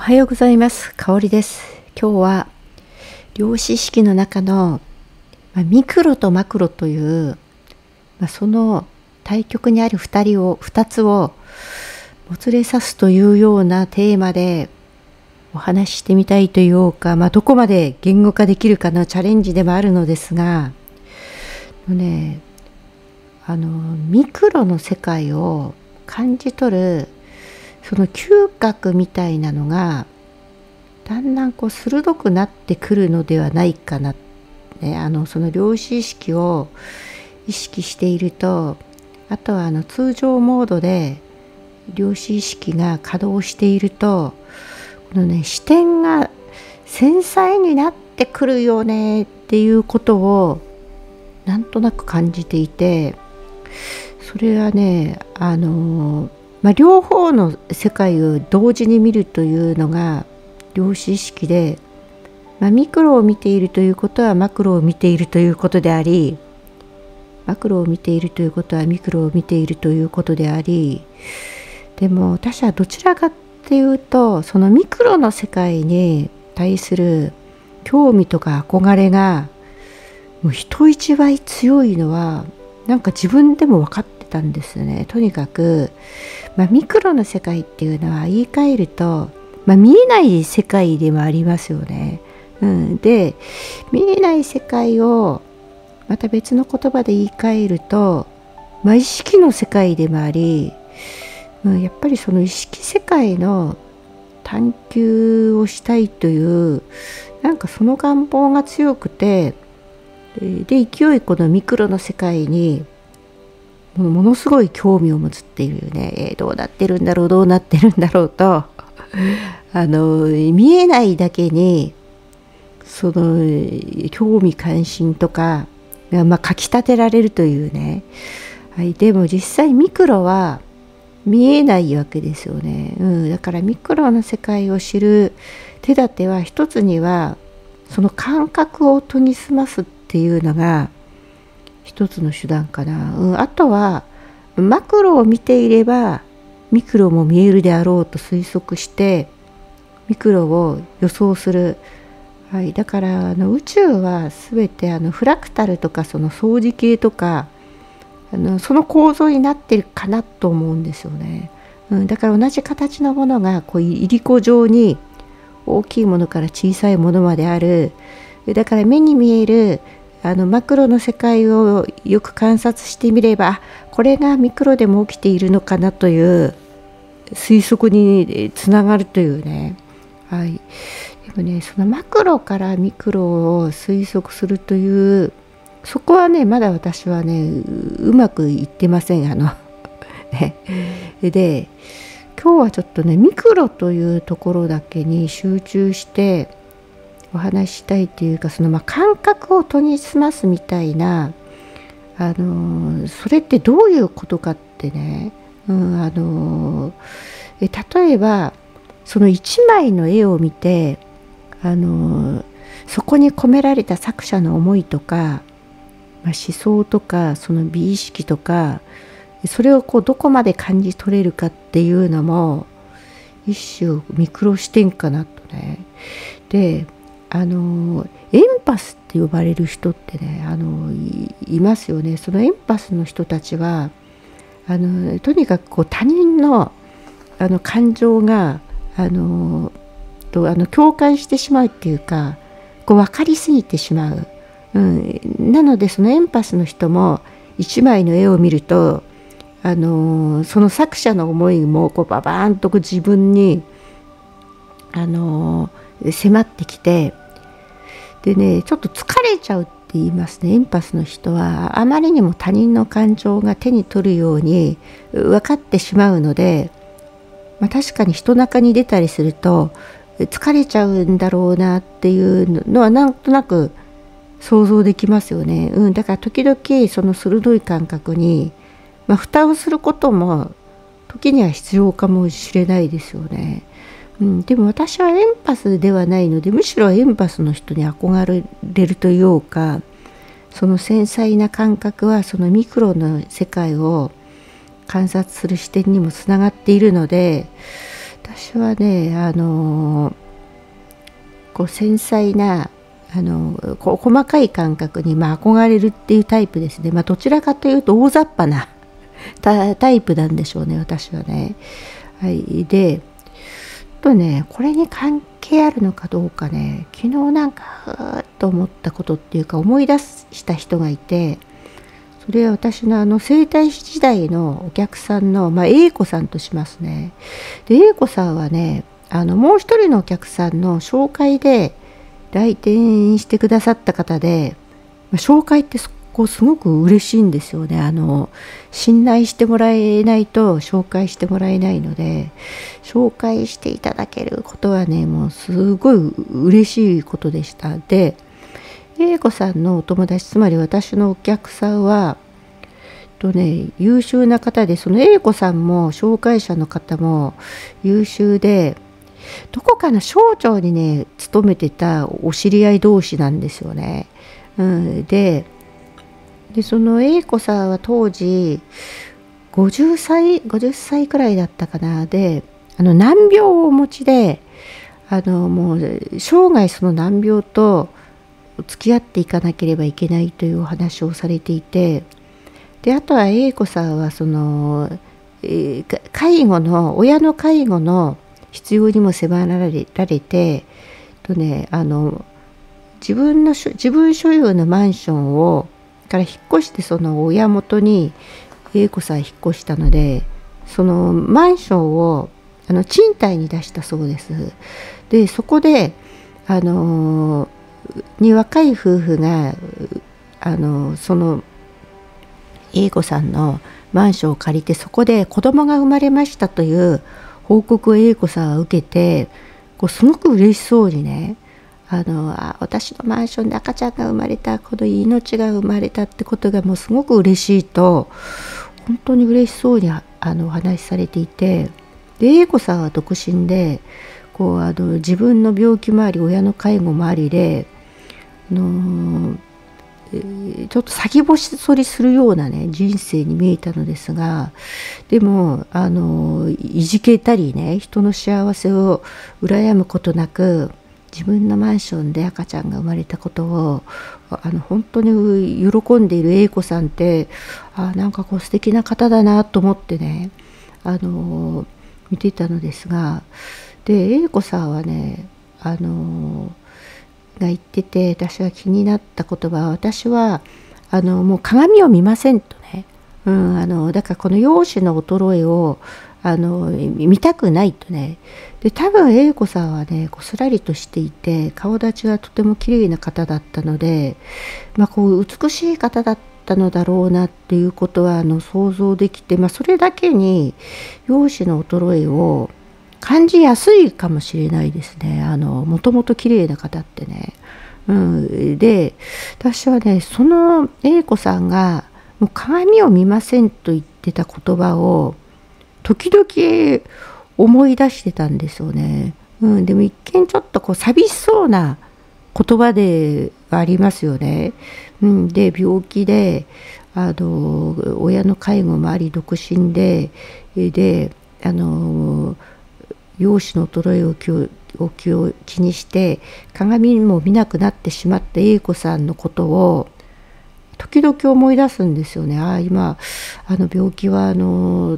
はようございます。香りです。今日は量子式の中の、ミクロとマクロという、その対極にある2つをもつれ指すというようなテーマでお話ししてみたいというか、どこまで言語化できるかのチャレンジでもあるのですが、ミクロの世界を感じ取るその嗅覚みたいなのがだんだん鋭くなってくるのではないかな、その量子意識を意識していると、あとは通常モードで量子意識が稼働していると、この視点が繊細になってくるよねっていうことをなんとなく感じていて、それは両方の世界を同時に見るというのが量子意識で、ミクロを見ているということはマクロを見ているということであり、マクロを見ているということはミクロを見ているということであり、でも私はどちらかっていうと、そのミクロの世界に対する興味とか憧れがもう人一倍強いのは自分でも分かってたんですよね。とにかく、ミクロの世界っていうのは言い換えると、見えない世界でもありますよね。で、見えない世界をまた別の言葉で言い換えると、意識の世界でもあり、やっぱりその意識世界の探求をしたいというその願望が強くて、で勢いこのミクロの世界にものすごい興味を持つっていうね、どうなってるんだろうと見えないだけにその興味関心とかかきたてられるというね、でも実際ミクロは見えないわけですよね。だからミクロの世界を知る手立ては、一つにはその感覚を研ぎ澄ますっていうのが一つの手段かな。あとはマクロを見ていればミクロも見えるであろうと推測してミクロを予想する。だから宇宙は全てフラクタルとかその相似形とかその構造になってるかなと思うんですよね。だから同じ形のものがいりこ状に大きいものから小さいものまである。だから目に見えるマクロの世界をよく観察してみれば、これがミクロでも起きているのかなという推測につながるというね。でもそのマクロからミクロを推測するという、そこはまだ私はうまくいってません。で、今日はちょっとミクロというところだけに集中してお話ししたいというか、その感覚を研ぎ澄ますみたいな、それってどういうことかってね、例えばその一枚の絵を見て、そこに込められた作者の思いとか、思想とかその美意識とか、それをどこまで感じ取れるかっていうのも一種ミクロ視点かなとね。で、エンパスって呼ばれる人ってね、いますよね。そのエンパスの人たちはとにかく他人の感情が共感してしまうっていうか、分かりすぎてしまう。なのでそのエンパスの人も一枚の絵を見るとその作者の思いもババーンと自分に迫ってきて、でね、ちょっと疲れちゃうって言いますね。エンパスの人はあまりにも他人の感情が手に取るように分かってしまうので、確かに人中に出たりすると疲れちゃうんだろうなっていうのはなんとなく想像できますよね。だから時々その鋭い感覚に、蓋をすることも時には必要かもしれないですよね。でも私はエンパスではないので、むしろエンパスの人に憧れるというか、その繊細な感覚はそのミクロの世界を観察する視点にもつながっているので、 私はねこう繊細なこう細かい感覚に憧れるっていうタイプですね。どちらかというと大雑把なタイプなんでしょうね、私はね。はい、でこれに関係あるのかどうかね、昨日なんかと思ったことっていうか思い出した人がいて、それは私の整体師時代のお客さんの、A子さんとしますね。で A子さんはねもう一人のお客さんの紹介で来店してくださった方で、紹介ってすごく嬉しいんですよね。信頼してもらえないと紹介してもらえないので、紹介していただけることはねもうすごい嬉しいことでした。で英子さんのお友達、つまり私のお客さんは優秀な方で、その英子さんも紹介者の方も優秀で、どこかの省庁にね勤めてたお知り合い同士なんですよね。でその英子さんは当時50歳くらいだったかな。で難病をお持ちでもう生涯その難病と付き合っていかなければいけないというお話をされていて、であとは英子さんはその、介護の親の介護の必要にも迫られて自分所有のマンションをから引っ越して、その親元に英子さん引っ越したので、そのマンションを賃貸に出したそうです。でそこで若い夫婦がその英子さんのマンションを借りて、そこで子供が生まれましたという報告を英子さんは受けて、すごく嬉しそうにね私のマンションで赤ちゃんが生まれた、この命が生まれたってことがもうすごく嬉しいと本当に嬉しそうにお話しされていて、で英子さんは独身で自分の病気もあり親の介護もありでちょっと先細りするようなね人生に見えたのですが、でもいじけたりね人の幸せを羨むことなく、自分のマンションで赤ちゃんが生まれたことを本当に喜んでいる英子さんって、なんか素敵な方だなと思ってね見ていたのですが、で英子さんはねが言ってて、私が気になった言葉は、私はもう鏡を見ませんとね、だからこの容姿の衰えを見たくないとね。で多分英子さんはねすらりとしていて、顔立ちがとても綺麗な方だったので、美しい方だったのだろうなっていうことは想像できて、それだけに容姿の衰えを感じやすいかもしれないですね。もともと綺麗な方ってね。で私はねその英子さんがもう鏡を見ませんと言ってた言葉を時々思い出してたんですよね。でも一見ちょっと寂しそうな言葉ではありますよね。で病気で親の介護もあり独身で容姿の衰えを気にして鏡も見なくなってしまった英子さんのことを時々思い出すんですよね。今病気はど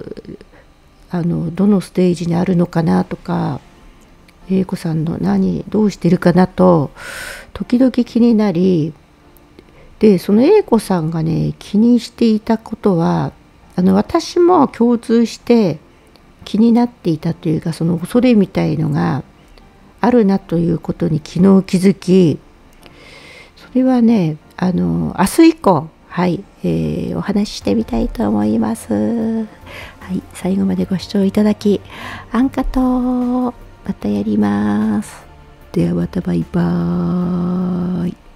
のステージにあるのかなとか、英子さんのどうしてるかなと時々気になり、でその英子さんがね気にしていたことは私も共通して気になっていたというか、その恐れみたいのがあるなということに昨日気づき、それはね明日以降お話ししてみたいと思います。最後までご視聴いただきあんかとまたやります。ではまたバイバーイ。